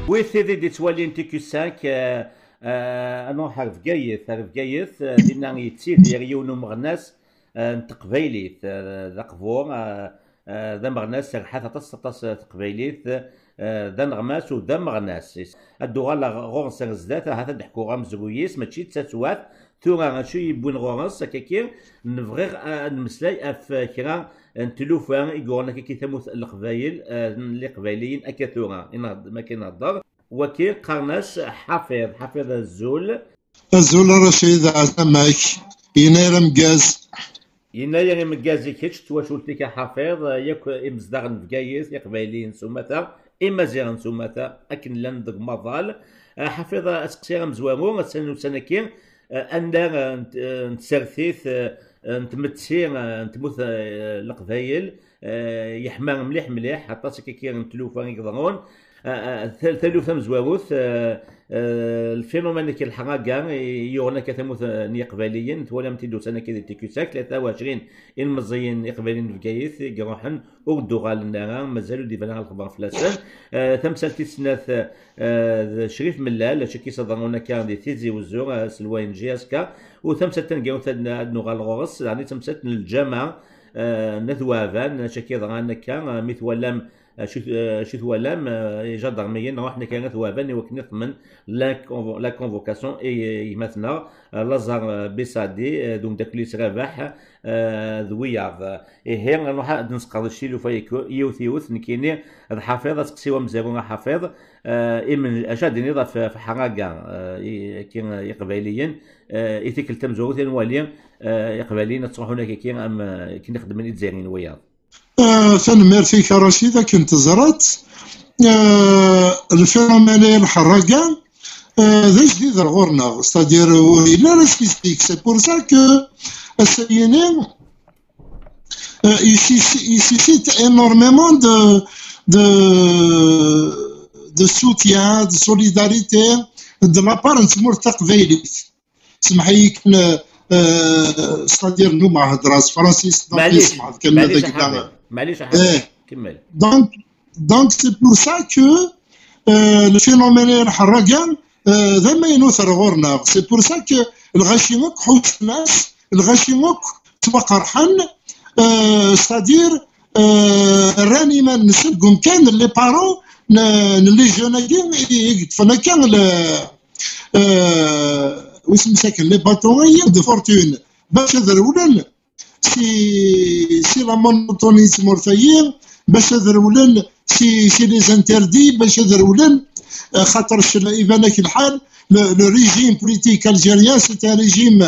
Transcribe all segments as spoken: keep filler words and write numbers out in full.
Oui, c'est des toiles T Q cinq. أنا حرف جيث حرف جيث دينا يتسير ديريو نمغناس تقبيليت ذا قفور ذا مغناس حتى تص تص تقبيليت ذا نغماس وذا مغناس الدوغال غورس زدات هذا دحكو غام زغويس ماشي تسوات ثورا غاشي يبون غورس كاكير نفغير نمسلاي اف كرا نتلوفا يقولنا كي ثموث القبايل اللي قبايليين اكثورا ما كينهضر وكي قرناس حافظ حافظ الزول الزول رشيد عزمك يناير مقاز يناير مقاز كيتش تواشولتك حافظ ياك امزداغ نفقايس يقبايليين سومتا اما زيغن سومتا اكن لان دق مظال حافظ اسقسيغ مزوامو سنو سنكين انا نتسرثيث نتمتسي نتموت القبايل يحمى مليح مليح حتى سكيكير نتلوفا يقدرون ثالث مزواوث الفينومين كي الحراقه يورنا كثموث قباليين ولا متيدو سنه كذا تيكوساك ثلاثة وعشرين المزيين قباليين في كايث يروحن وردوغال النار مازالوا ديفانا الخبر فلاسان تمثال سناث شريف ملال شكي صدرونا كان دي تيزي وزور سلوين جياسكا وتمثال تنقاو نوغال غورس يعني تمثال الجامعه نثوافان شكي ضغانا كان مثولام شو ثوالام جدرميين روحنا كانت ثوابان وكنا ثمن لا كونفوكاسيون اي مثلا لازار بيسادي دونك داك اللي سرابح ذوياض هي نروح نسقط الشيء اللي فايكو يوثيوث نكيني الحافظ تقسيوا مزيرون حافظ من اشاد نضاف في حراقه كي يقباليين ايتيك التمزوث والي يقباليين تروحونا كي ام كي نخدم من الجزائريين وياض فنمر فيك رشيدة كنت زرت الفينومين الحراقة ذا جديد غورنا ستادير إلا لا سبيسيفيك سي بور سا كو السينين يسيسيت énormément de de de soutien de solidarité de la part نتمر تقبيليت سمحي كن ستادير نو مع هدراس فرانسيس معليش معليش معليش كمل دونك دونك سي بور سا كو الفينومين الحراقان ذا ما ينوثر غورنا سي بور سا كو الغاشيموك حوش الناس الغاشيموك توقرحن ستادير راني ما نسلكم كان لي بارون لي جوناكين يقطفنا كان واسم ساكن لي باترونيير دو فورتون باش ذرولن سي سي لا مونوتوني مورثيين باش ذرولن سي سي لي زانتردي باش ذرولن خاطر يبان لك الحال لو ريجيم بوليتيك الجيريان سي ان ريجيم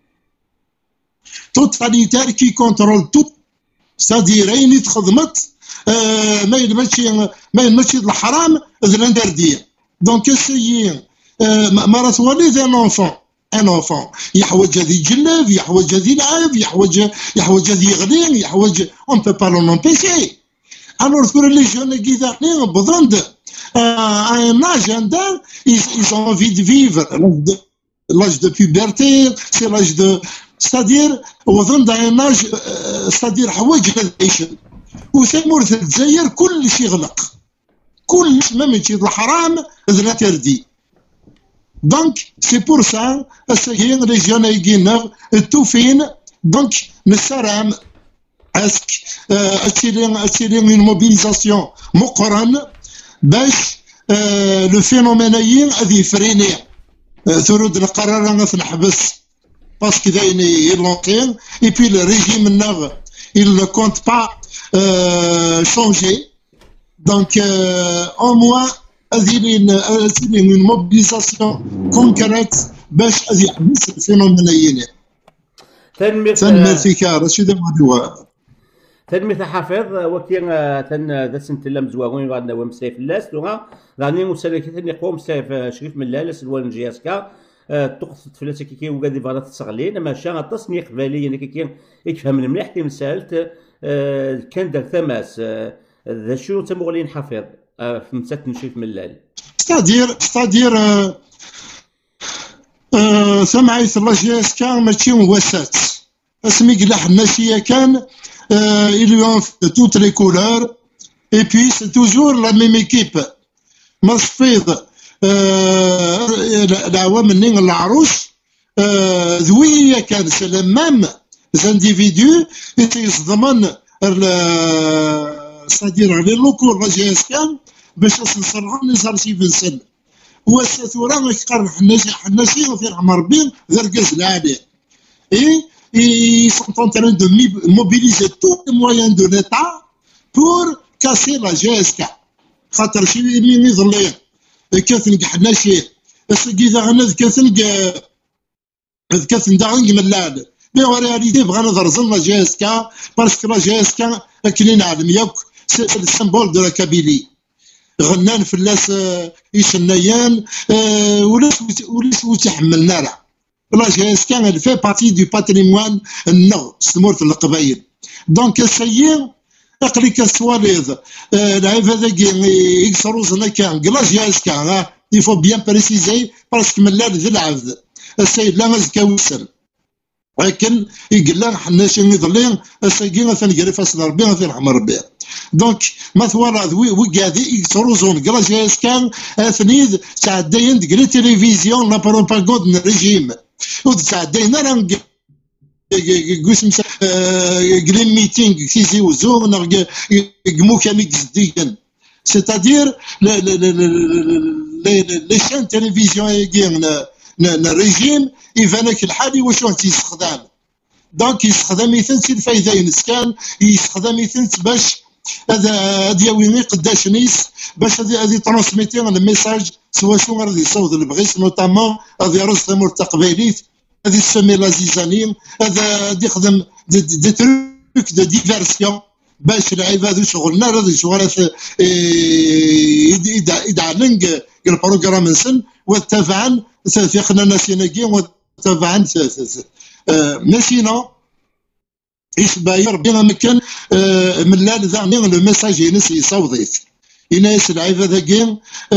توتاليتير كي كونترول تو ستادير اين تخدمت ما يلمشي ما يلمشي الحرام ذلاندرديه دونك اسيي ما راه تولي ذا نونفون ان اونفون يحوج هذه يجلب يحوج هذه يلعب يحوج يحوج هذه يغلي يحوج اون بو با لون امبيسي الوغ كور لي جون كي داخلين بظن ان اجندا ils ont envie de vivre l'âge de puberté c'est l'âge de c'est-à-dire وظن ان اج c'est-à-dire حوايج يعيش وثمورث الجزائر كل شيء غلق كل ما ماشي الحرام ذنا تردي دونك سي بور سا الساكين ريجيون يجينا التوفين دونك نسرام اسك اتيلي اتيلي اون موبيليزاسيون مقرن باش لو فينومينيين هذه فريني ثرود القرار نحبس باسكو داين يلونتين اي بي لو ريجيم النغ il ne compte pas euh, changer donc euh, au moins هذه une mobilisation concrète باش هذه يحبس الفينومينيين تنمية تنمية فيك رشيد مدوا تنمية حافظ وكين تن ذا سنت لم زواغون غادنا ومسيف اللاس لغا راني مسلكة يقوم سيف شريف من لاس الوان جياسكا تقصد فلاسة كي وقادي فارات تصغلين اما شا تصنيق بالي انا كي يفهم مليح كي مسالت كان دار ثماس ذا شنو تمغلين حافظ في مسات نشيف ملال ستادير ستادير سمعيت الله جياسكا ماشي مواسات اسمي قلاح الناسية كان ils lui ont toutes les couleurs et puis c'est toujours la même équipe مصفيض العوام منين العروس ذوية كان سلمام زانديفيدو يصدمن سادير على لوكو الرجاس كان باش نصرعون نزار شي بنسن وثورة يقرن حناشي حناشي في العمر بين ذا القز العالي et ils sont en train de mobiliser tous les moyens de l'État pour casser la G S K خاطر شي مين يظلي كاثنق حناشي اسكي ذا غنذ كاثنق كاثن داغنق ملال مي en réalité بغانا ضرزنا جي اس كا باسكو لا جي اس كا اكلي نعلم ياك سي السيمبول دو لا كابيلي غنان فلاس يشنيان ولاش ولاش وتحملنا راه لا جي اس كا elle fait partie du patrimoine النغ سمورت القبايل دونك السير اقليك السواليض العيب هذاك يكسروا زنا كان كلا جي اس كا il faut bien préciser باسكو ملال ذي العبد السيد لا مزكا وسر لكن يقول حناشي نضلين الساقي مثلا قال فاس ربي مثلا رحم ربي دونك مثلا ذوي وكادي يكسروزون كلا جايز كان اثنيد تعدين تقري تلفزيون لا بروباغوند الريجيم وتعدين راه قوس مسا قليم ميتينغ كيزي وزون قمو كامي جديا سيتادير لي شان تلفزيون يجينا الريجيم يفانك الحالي واش راه تيستخدم دونك يستخدم يثنت الفايده ينسكان يستخدم يثنت باش هذا هذا يويني قداش نيس باش هذه هذه ترانسميتي الميساج سوا شو غادي يصوت البغيس نوتامون هذا يرز ثمور التقبيليت هذه تسمي لازيزانين هذا غادي يخدم دي تروك دو ديفيرسيون باش العباد شغلنا هذا شغل يدعلنق البروغرام نسن وتابعا ثقنا ناسيناكي وتابعا ناسينا ايش باير بين مكان ملال ذا لو ميساج ينس يصوضيت يناس العباد ذاكين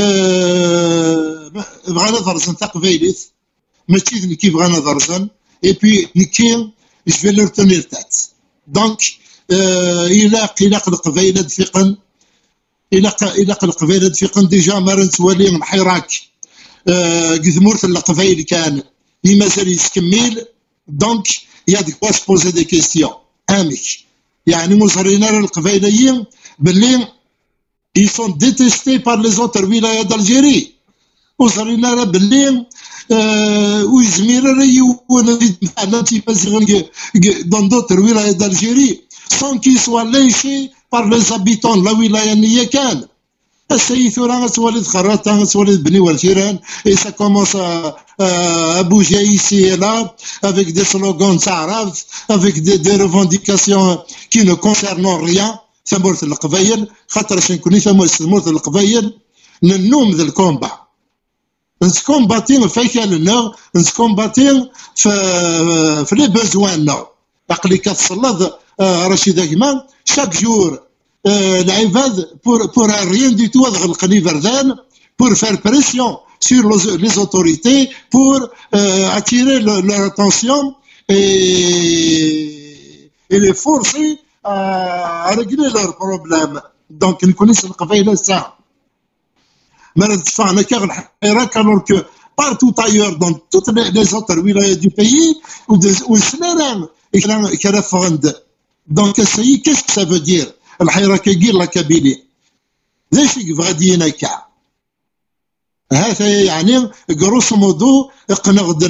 بغانا ضرزن تقبيليت ماشي كيف بغانا ضرزن اي بي نكين جو في لو رتونير تاعت دونك يلاق يلاق القبيله دفيقن يلاق يلاق القبيله دفيقن ديجا مارن توالي من حيراك قذمورت القبيل كان مازال يسكمل دونك يا ديك واش بوزي دي كيستيون اميك يعني مصرينا القبيليين باللي ils sont détestés par les autres wilayas d'Algérie وصرينا باللي ويزمير رايون نتي مازال dans d'autres wilayas d'Algérie sans qu'ils soient léchés par les habitants de la wilaya اللي كان السيد ثوران تولد خراطة تولد بني والفيران et ça commence à, à bouger ici et là avec des slogans تعرف avec des, des revendications qui ne concernent rien ثمورة القبائل خاطر باش نكون نفهموا ثمورة القبائل ننوم ذا الكومبا نتكومباتين فيك لنا نتكومباتين في في لي بوزوان عقلي كتصلد رشيد كمان chaque jour العباد pour pour rien du tout غلقني بردان pour faire pression sur les autorités pour euh, attirer le, leur attention et, et les forcer à régler leurs problèmes donc نكونيش القبائل الساعة ما ندفعنا كاع الحراك alors que partout ailleurs dans toutes les autres wilayas du pays والسلام كان فغند donc c'est qu'est-ce que ça veut dire الحراك يقيل لا كابيلي ليش غادي ينكع هذا يعني غروس مودو قنغد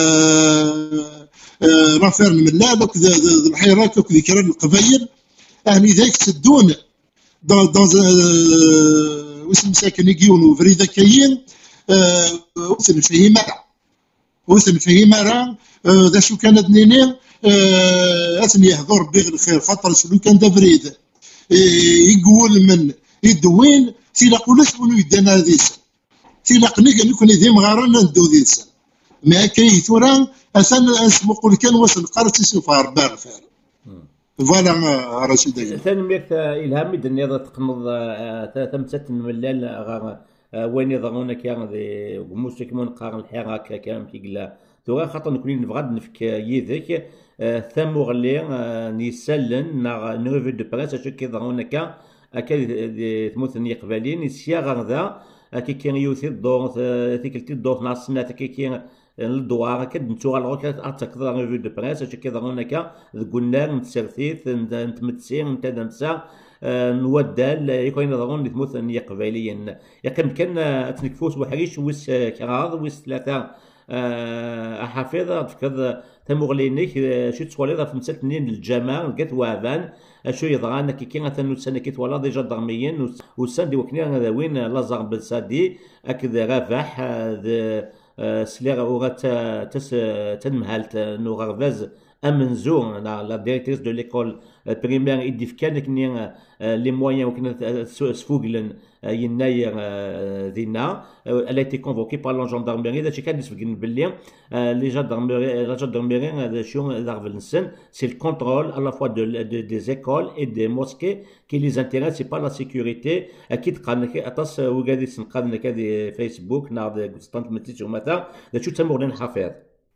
رافير ملال الحراك وذكر القبائل يعني ذاك تدون دون دون واسم ساكن يجيون وفريدا كاين وسن فيه مرة وسن فيه مرة ذا شو كان دنينين اثني يهضر بغير الخير خاطر شنو كان دا فريد يقول من يدوين تيلاق ولا شنو يدانا هذيس تيلاق نيك نكون ذي مغارنا ندو ذيس ما كاين ثوران اثنا نسبق كان واش نقرت سوفا ربار الفار فوالا رشيد ثاني ميت الهام دنيا تقنض تمتت ملال وين يضرون كان ذي موسك من قارن الحراك كان كيقلا ثورا خاطر نكون نبغى نفك يذك ثم غلي نيسلن نا نوفي دو بريس اش كيضرون كان اكاد ثموثني قبالين سياغ ذا كي كان يوثي الدور تيكلتي الدور ناع السنات كي كان الدوار كد نتوغا الغوك اتكثر ريفيو دو بريس اش كذا هناك قلنا نتسرثيث نتمتسين نتدمسا نودال يكون يضرون لثموث قباليا يكن كان تنكفوس وحريش ويس كراض ويس ثلاثه حافظ تفكر تمغلينيك شو تسوالي في مساتنين الجامع لقيت وابان شو يضغانا كي كي غتنو سنه كي تولا ديجا ضرميين وساندي وكنا وين لازار بالسادي اكد رافح سليغ اوغات تس تنمهالت نو غرفاز امنزور لا ديريكتريس دو ليكول بريمير يدي في كان كني لي مويان وكنا سفوغلن يناير دينا elle a été convoquée par la gendarmerie داكشي كان نسفقن باللي لي gendarmerie la gendarmerie داشو دارفلنسن c'est le contrôle à la fois de, de des écoles et des mosquées qui les intéressent c'est pas la sécurité اكيد قالنا اطاس وقادي سنقادنا كادي فيسبوك ناض قسطنت متيتو متى داشو تمرن حفيظ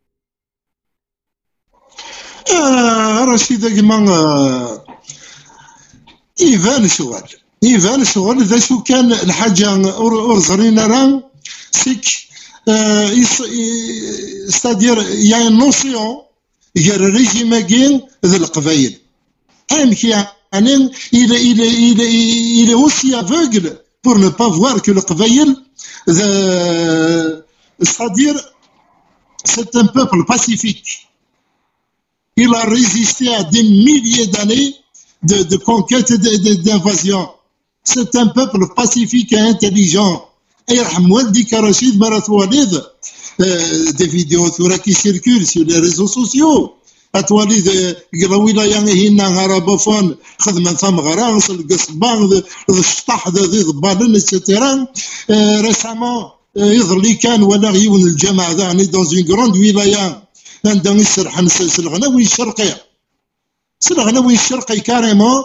آه رشيد كما آه إيفان شغل إيفان شغل ذا شو كان الحاجة أرزرين راه سيك ستادير يا نوسيون غير ريجيم كين ذا القبايل أم كي يعني إلى إلى إلى إلى aussi aveugle pour ne pas voir que القبايل c'est-à-dire c'est un peuple pacifique. Il a résisté à des milliers d'années de, de conquête et d'invasion. C'est un peuple pacifique et intelligent. Et Rachid Maratoualid, des vidéos qui circulent sur les réseaux sociaux. Atoualid, Grawila Hina, arabophone, Khadman Samgara, le Gasban, le Stah, et cetera. Récemment, Idlikan, Wanari, le Jama'a, dans une grande wilaya. عندهم يسرح نسلسل الغناوي الشرقي سل الغناوي الشرقي كاريمون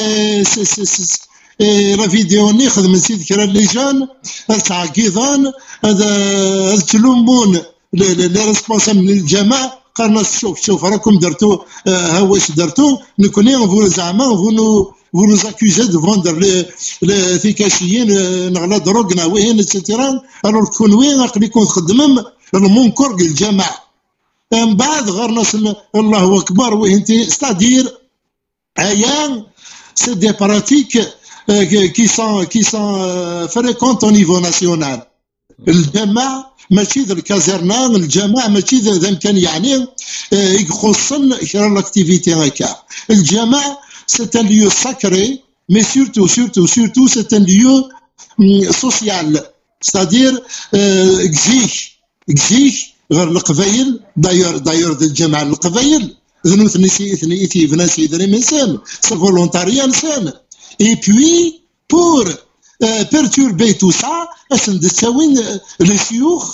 لا فيديو خدم نسيت كرا ليجان تعقيضان هذا تلومون لي ريسبونسابل من الجماعه قالنا شوف شوف راكم درتو ها واش درتو نكوني فو زعما فو نو vous nous accusez de vendre les les ثيكاشيين نغلا دروغنا وين اتسيتيرا alors تكون وين عقليكم تخدمم المنكر الجماعه من بعد غير ناس الله اكبر وانت ستادير ايام سي دي براتيك كي سون كي سون فريكونت او نيفو ناسيونال الجماعه ماشي ذا الكازرنان الجماعه ماشي ذا كان يعني يخصن كرا لاكتيفيتي هكا الجماعه سي ان ليو ساكري مي سورتو سورتو سورتو سي ان ليو سوسيال ستادير اكزيش اكزيش غير القبايل داير داير الجماعه القبايل ذنو ثني ثني تي فناسي دري منسان سي فولونتاريان سان اي بوي بور perturber tout ça اسن تساوين لي شيوخ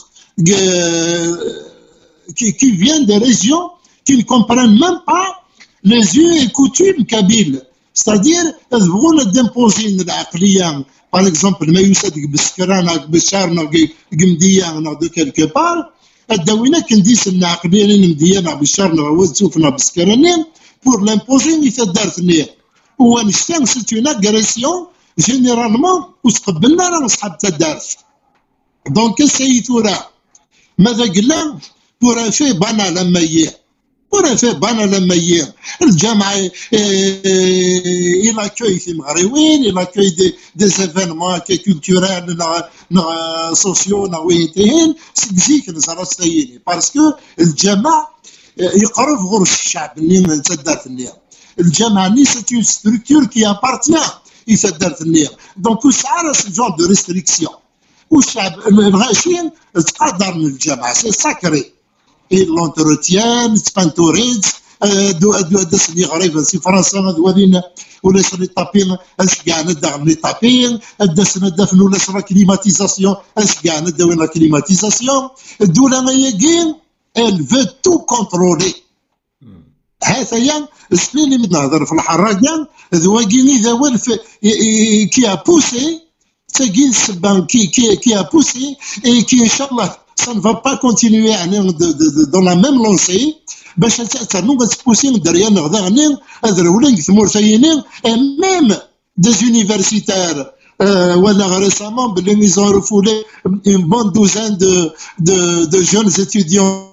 qui qui viennent des régions qui ne comprennent même pas les us et coutumes kabyles c'est-à-dire يبغون ديمبوزين العقليه par exemple ما يصدق بالسكران بالشارنا قمديه دو كيلكو بار الدوينة كنديس العقليين مديانا بالشارنا وزوفنا بالسكرانين pour l'imposer يتدار ثنيه هو نشتان سيت اون اغريسيون جينيرالمون وتقبلنا راه صحاب تدارس دونك سيتورا ماذا قلنا بور في بانا لما يي بور في بانا لما يي الجامعه الى اكوي في مغربين الى اكوي دي دي ايفينمون كولتورال نا سوسيو نا وينتين سيك نزرا سيني باسكو الجامعه يقرب غرف الشعب اللي تدارت النية الجامعه ني سي اون ستركتور كي ابارتيان يتدارت النية دونك وسعر سي جون دو ريستريكسيون والشعب الغاشين تقدر من الجامعه سي ساكري et l'entretien سبانتوريت دو دو داس اللي غريب سي فرنسا دوالين ولا شري طابين اش كاع ندغ لي طابين داس ندفن ولا شرا كليماتيزاسيون اش كاع ندوي لا كليماتيزاسيون الدوله ما يقين elle veut tout contrôler هذا يعني السنين اللي نهضر في الحراقان ذواقيني ذوال كي ابوسي تاقين سبان كي كي كي ابوسي اي كي ان شاء الله ça ne va pas continuer dans la même lancée باش تنو تبوسي دريا نغدا غنين هذا ولين ثمور ثانيين même des universitaires voilà récemment ils ont refoulé une bonne douzaine de, de, de jeunes étudiants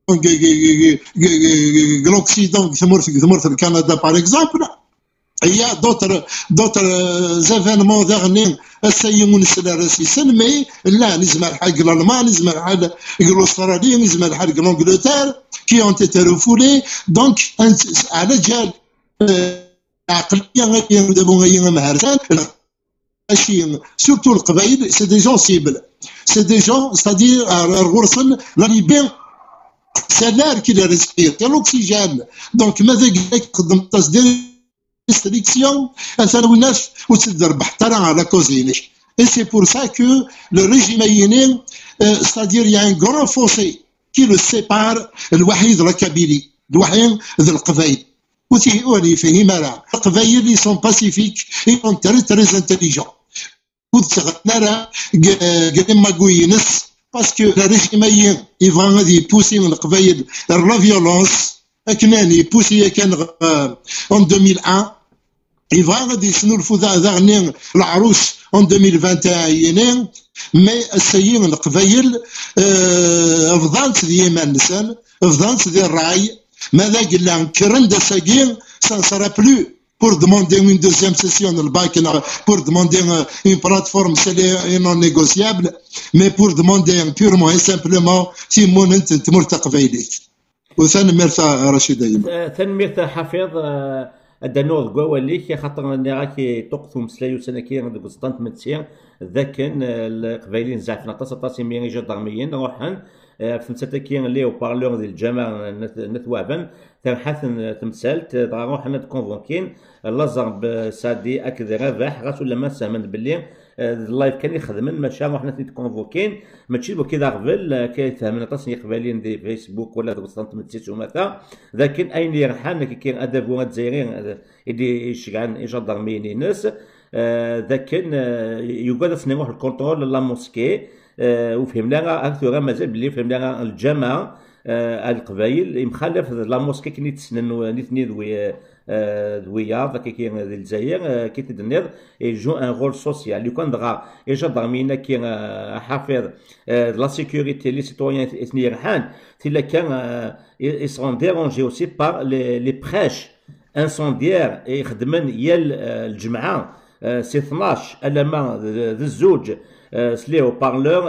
de l'Occident, du Canada par exemple. Il y a d'autres d'autres événements derniers السيمون الرئيسي mais là نسمع حق الالمان نسمع حق الاستراليين نسمع حق l'Angleterre qui ont été refoulés donc على جال عقليه غير دابا غير مهرسان surtout القبائل c'est des gens cibles c'est des gens c'est-à-dire الغرسن لا ليبين c'est l'air qui les respire c'est l'oxygène donc ماذا قال خدم تصدير restriction et c'est pour ça que le régime yénéen, c'est-à-dire il y a un grand fossé qui le sépare الوحيد القبيلي الوحيد ذي القبائل وثي فيه مرة القبائل ils sont pacifiques ils sont très très intelligents وتغنى قدم ما قوينس parce que le régime yénéen il va غادي يبوسي من القبائل la violence كناني يبوسي كان en deux mille un il va غادي يسنو الفوضى ذا العروس en deux mille vingt et un يناير مي السيين القبايل فضلت ذي يمان نسان فضلت ذي الرعي ماذا قال لهم كرن دا ساكين ça ne sera plus pour demander une deuxième session de bac pour demander une plateforme c'est non négociable mais pour demander purement et simplement si mon انت تمرت قبايلك وثاني مرتا رشيد ثاني مرتا حفيظ الدنور قواليك خاطر اني راكي تقثم سلايو سنه كي عندك سطنت متسير ذاك القبايلين زعفنا طاس طاس ميري جدرميين روحن في نتاكي اللي وبارلور ديال الجامعه نتوابن تبحث تمثالت روح انا كونفونكين لازر سادي اكد رباح غاس ولا ما سامن باللي اللايف كان يخدمن ماشي روحنا تكونفوكين ماشي بو كذا قبل كيتهمنا طاسني قبالين دي فيسبوك ولا دوسطنت متسيس وماتا لكن اين يرحان كي كان ادب الجزائريين يدي يشجعن يجدرميني ناس لكن يقعد نروح الكونترول لا موسكي وفهمنا اكثر مازال باللي فهمنا الجامعه القبايل مخالف لا موسكي كي نتسنن نتني ذوي ذويا ذاك كي الجزائر كي تدنيض يجو ان رول سوسيال لو كان دغا يجدرمينا كي حافظ لا سيكوريتي لي سيتويان اثني رحان تلا كان يسون ديرونجي اوسي بار لي بريش انسونديير يخدمن يال الجمعه سي اثناش الما ذو الزوج سليو بارلور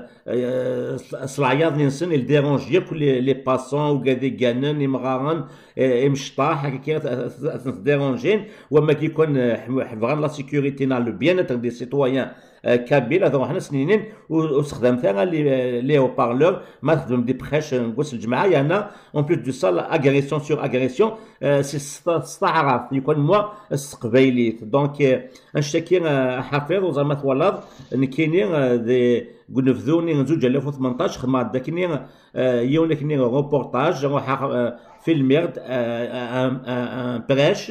صلاياض نسن الديرونج ياكل لي باسون وكادي كانن يمغارن يمشطاح هكا ديرونجين وما كيكون حفظان لا سيكوريتي نا لو بيان اتر دي سيتويان كابيل هذا حنا سنينين واستخدمتها لي هو بارلور ما خدم دي بريش نقص الجماعه يعني اون بلوس دو سال اغريسيون سور اغريسيون سي استعراف يكون موا استقبايليت دونك نشتكي حافظ وزعما تولد ان كاينين دي قنفذوني زوج ألف وثمنطاش خدمة داكني يونا كني روبورتاج روح في الميرد ان بريش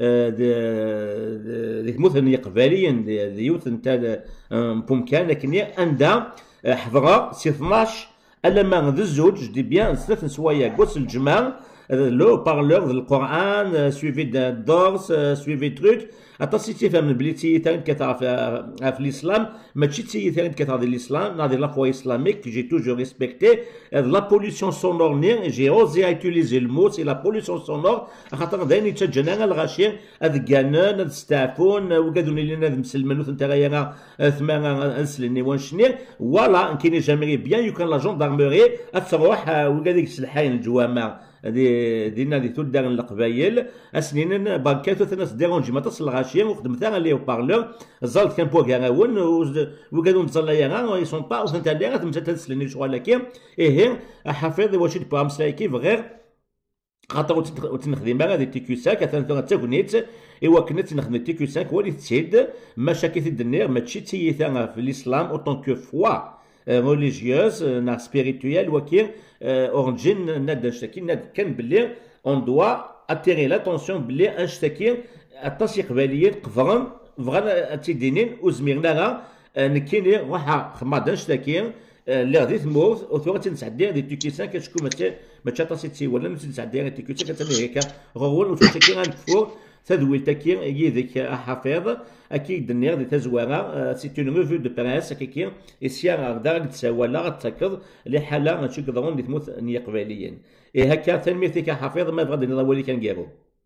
دي مثلا قباليا دي يوث نتاع بومكان لكن عندها حضره سي اثناش الما ذو الزوج دي بيان ثلاث سوايع قوس الجماع لو بارلور القران سويفي دورس سويفي تروك اتصي تفهم بلي تي ثاني كتعرف في الاسلام ماشي تي ثاني كتعرف الاسلام نادي لا فوا اسلاميك جي توجور ريسبكتي لا بوليسيون سونور نير جي اوزي اتيليزي الموت سي لا بوليسيون سونور خاطر دايني تجنا الغاشي هذ كانان الستافون وكادوني لنا مسلمن وثنت غيا ثمان نسلني ونشني ولا كاين جامري بيان يكون لا جوندارموري تروح وكاديك السلحين الجوامع دي دينا دي تودار القبايل اسنين بانكاتو ثلاث ديرونجي ما تصل غاشي وخدمتها لي بارلور زالت كان بوغ غاون وكادو نتصل يا اي سون با وسنت ديرا تمثل شغل لكن ايه حافظ واش بام سلايكي غير خاطر وتنخدم هذه تي كيو خمسة كثر تاكونيت ايوا كنت نخدم تي كيو خمسة ولي تسيد مشاكل الدنيا ماشي تيثا في الاسلام اوتون كو فوا religieuse نا spirituelle وكين اورجين ناد نشتكي ناد كان بلي اون دوا اتيري لاتونسيون بلي انشتكي التصي قباليين قفرن فغا تيدينين وزميرنا نكيني روح خما نشتكي اللي غادي تموت وثورة تنسعدي دي تيكيسان كتشكو ماشي ماشي طاسي تي ولا نسعدي دي تيكيسان كتسمي هكا غول وتشكي غنفور تدوي تاكي يديك حفيظ اكيد النير دي تزوارا سي اون ريفو دو بريس كيكي اسيا داك تساوالا غتاكد لي حاله غتشي كضرون اللي تموت نيا قباليين اي هكا تنميتك حفيظ ما بغا نضوي اللي كنقالو.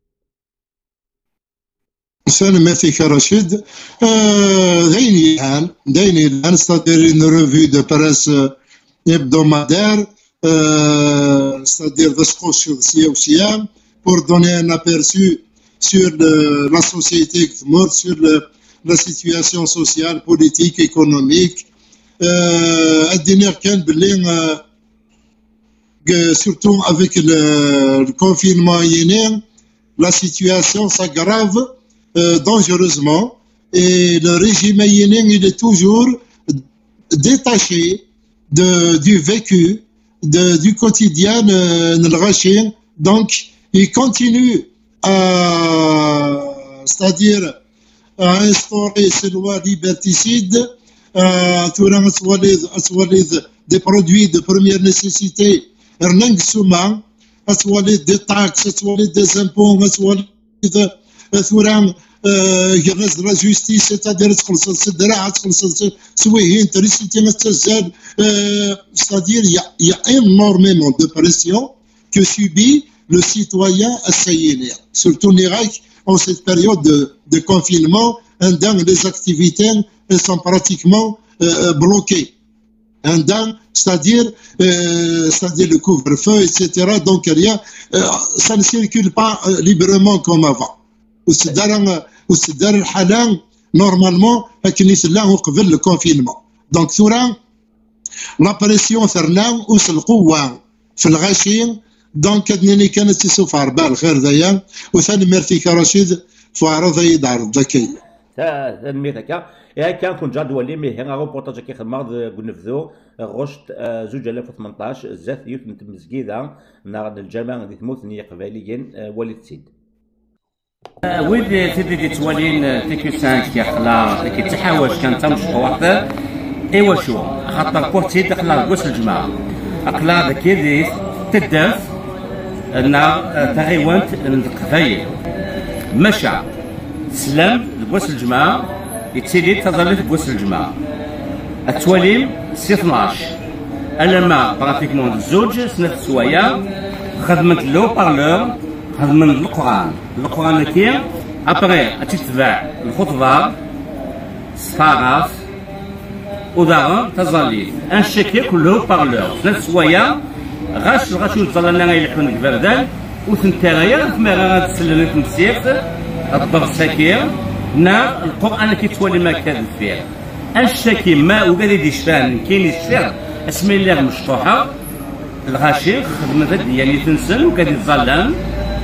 سلامتك رشيد. دايني الان دايني الان ستادير اون ريفو دو بريس hebdomadaire, euh, c'est-à-dire de ce qu'on cherche pour donner un aperçu sur le, la société, sur le, la situation sociale, politique, économique. Euh, surtout avec le, le confinement yénien, la situation s'aggrave euh, dangereusement et le régime yénien il est toujours détaché De, du vécu, de, du quotidien euh, donc il continue à, c'est-à-dire à instaurer ces lois liberticides, à des produits de première nécessité, à des taxes, à des impôts, à جهاز لا جوستيس c'est-à-dire تخلص الدراعة تخلص سويهين تريسيتي مستزاد c'est-à-dire il y a, il y a énormément de pression que subit le citoyen assaillant, surtout en Irak en cette période de, de confinement, les activités sont pratiquement euh, bloquées. C'est-à-dire, euh, c'est-à-dire le couvre-feu, et cetera. Donc rien, euh, ça ne circule pas euh, librement comme avant. وسدار الحالة نورمالمون لكن يسلاو قبل الكونفينمون. دونك ثورا لا بريسيون ثرنا وس القوة في الغاشي. دونك اللي كانت تسوف عربال الخير ذايا وثاني ميرتيك رشيد فعرض يدعرض ذكي. تنميتك يا كان كون جدولي مي هنا روبورتاج كي خمار قنفذو غشت زوج ألف وثمنطاش زات يوت مزكيدة نار الجماعة اللي تموت نيا قباليين وليد سيد. ويد تدي توالين تيكو خمسة يخلا كيتحاول كان تمشط ايوا شو خاطر كورتي دخل كوس الجماعه اقلا ذاك يدي تدف ان تغيونت القبايل مشى سلام لكوس الجماعه يتسيدي تظل في كوس الجماعه التواليم سي اثناش الما براتيكمون الزوج سنه سوايا خدمت لو بارلور من القران القران كي ابري تتبع الخطبه صفاراف ودار تظلي ان شيكي كله بارلور ثلاث سوايع غاش غاش يوصلنا يلحون البردان وثنتاغيا كما غا تسلم في مسيرت الضغط ساكير نا القران كي تولي ما كان فيه الشكي ما وقال يدي شفان كاين يشفر اسمي الله مشطوحه الغاشي خدمه يعني تنسل وكان يتظلم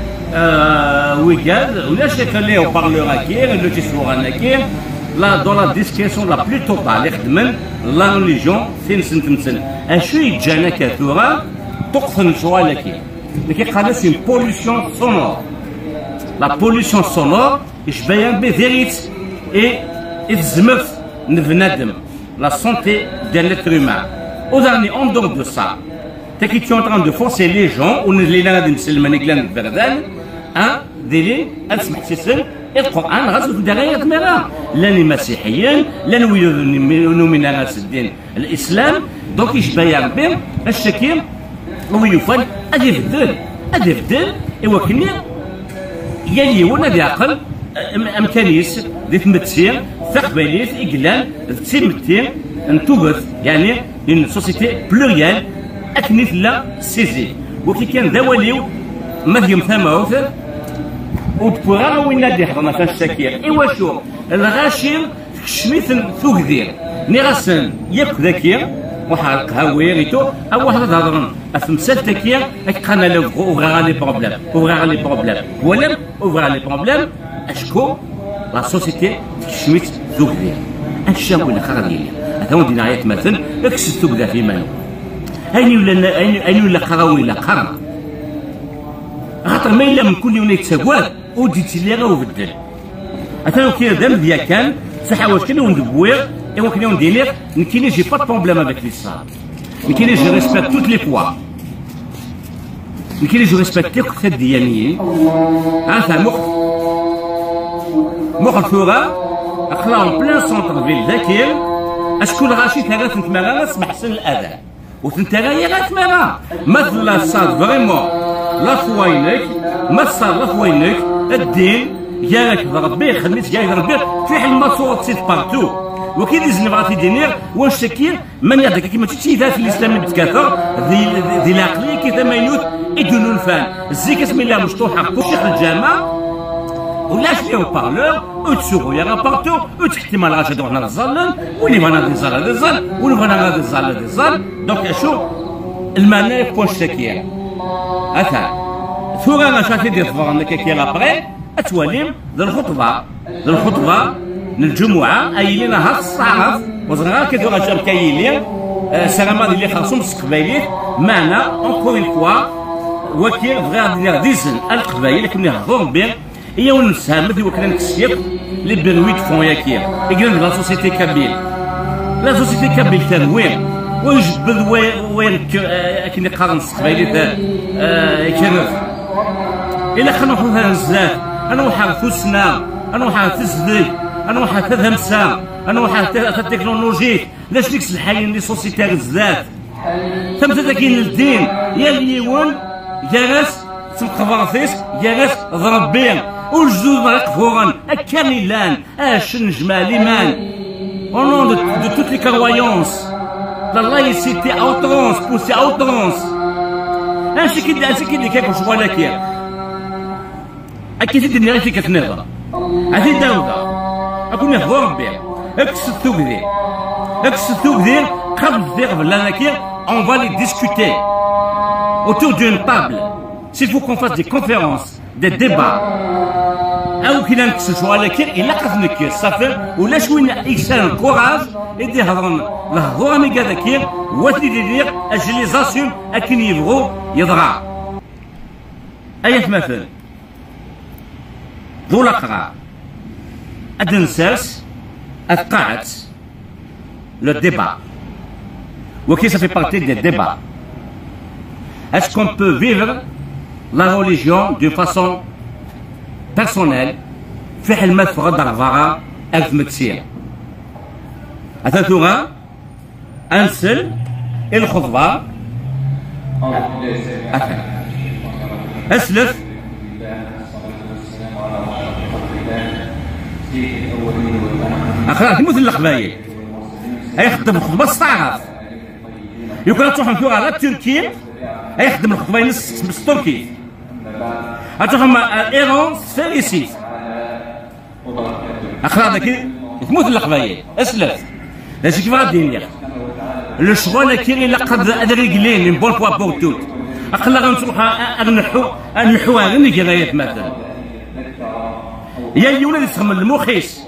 Euh, week-end, on a cherché les haut-parleurs qui est le tissourana qui est là dans la discrétion la plus totale. La religion, c'est une sentence. Un chouï jana kathura, toxin choua qui. Mais qui est une pollution sonore. La pollution sonore, je vais un peu vérifier et izmef nevnadem la santé de l'être humain. Au dernier, en dehors de ça, t'es qui tu es en train de forcer les gens, on les l'a dit, c'est le maniglan de Verdun. un دليل اسمح سيسن القران غزو في درايه مرا لاني مسيحيين لان نؤمن ناس الدين الاسلام دونك يشبه يا ربي الشكيم هو يفن ادي بدل ادي بدل ايوا كني يلي ولا ذي عقل امكانيس ذي تمتسير تقبليت اقلال تسمتي انتوبث يعني une société plurielle اكنيت لا سيزي وكي كان ذواليو مذيم ثماوث وتبغى وين نادي حضرنا في الشكير ايوا شو الغاشير شميت ثوكذير نيغاسن ياك ذاكير وحرق هاويريتو او واحد هضرن افمسات ذاكير كان له اوغرا لي بروبليم اوغرا لي بروبليم ولم اوغرا لي بروبليم اشكو لا سوسيتي شميت ثوكذير الشام ولا خرابيل هذا هو دينايات مثلا اكس ثوكذا في مانو اين ولا اين ولا قراوي لا قرا خاطر ما الا من كل يوم يتساوى وديتي لي غير وبدل اثنا كي دام ديا كان تحاول كي ندبوير ايوا كي ندير نكيني جي با بروبليم افيك لي صار نكيني جو ريسبكت توت لي بوا نكيني جو ريسبكت لي كثر ديالي ها فهموا مخل ثورة أخلاهم بلان سونتر فيل ذاكير أشكون غاشي ثلاث ثمانية سمح حسن الأذى وثنتاغا هي غير ثمانية مثلا صاد فريمون لا فوينك ما صار لا فوينك الدين ياك ربي خليت ياك ربي في حل ما صوت سيت بارتو وكي ديز نبغى تدينير واش شكير من يهدك كيما تشي ذات الاسلام اللي بتكاثر ذي ذي العقليه كي ثمانيوت يدونوا الفان الزيك اسم الله مشطوحه بوشيخ الجامع ولا شيء بارلور وتسوقوا يا رابارتو وتحتمال غاش هادو حنا الظلم واللي بغانا دي زال هذا الظل واللي بغانا غادي الظل هذا الظل دونك شو المعنى بوش شكير اثا ثورة ما شافي دير ثورة كي لابري اتواليم ذا الخطبة ذا الخطبة الجمعة أي لنا هاك الصعرف وصغار كيدو غاشام كايلين سلامات اللي خاصهم القبايلين معنا اونكور اون فوا وكي بغا ندير ديزن القبايل كنا نهضروا بين هي ونسهم مثل وكنا نكسيب لي بنويت فون ياكير يقول لا سوسيتي كابيل لا سوسيتي كابيل تنوير ويجبد وين كي نقارن القبايلي كيرف إلا خلنا نحوها بزاف أنا وحال ثوسنا أنا وحال تزدي أنا وحال تذهمسا أنا وحال التكنولوجي لاش ديك الحاين لي سوسيتي بزاف ثم تذاكين الدين يا اليوان يا ناس تمقفرثيس يا ناس ضربين والجدود ما يقفورن الكاملان اش نجمع ليمان او نون دو توت لي كرويونس لا لايسيتي اوترونس بوسي اوترونس اش كي اش كي كيكو شغل كي اكيد الدنيا في كتنظر هذه داوده اكون يهضر ربي اكس الثوبذير اكس الثوبذير قبل الثير بلا كي on va les discuter autour d'une table. S'il faut qu'on fasse des conférences, des débats, ou qu'il y ait ce soit là, il a qu'à venir, ça fait, ou là, je suis un courage, et des hadran, la roi méga d'acquir, ou à dire, je les assume, à qui niveau, yadra. Ayat مثل ذو الأقرع أدنساس أتقعت le débat. Ok, ça fait partie des débats. Est-ce qu'on peut vivre la religion d'une façon personnelle? في حل ما تفرض عفارة ألف متسير. أثاثوها أنسل الخطبة أثر أسلف أخلاق مثل الخبايل هيخدم الخطبة استعرف يقول تروح نفوق على التركي هيخدم الخطبة نص بالتركي هتروح مع ايران سيريسي أخلاق ذاك مثل الخبايل أسلف لازم كيف غادي ندير الشغل كاين إلا قد أدريكلين من بون بوا بور توت أخلاق نروح نحو نحو غير كذا مثلا يا ولاد يسخم المخيس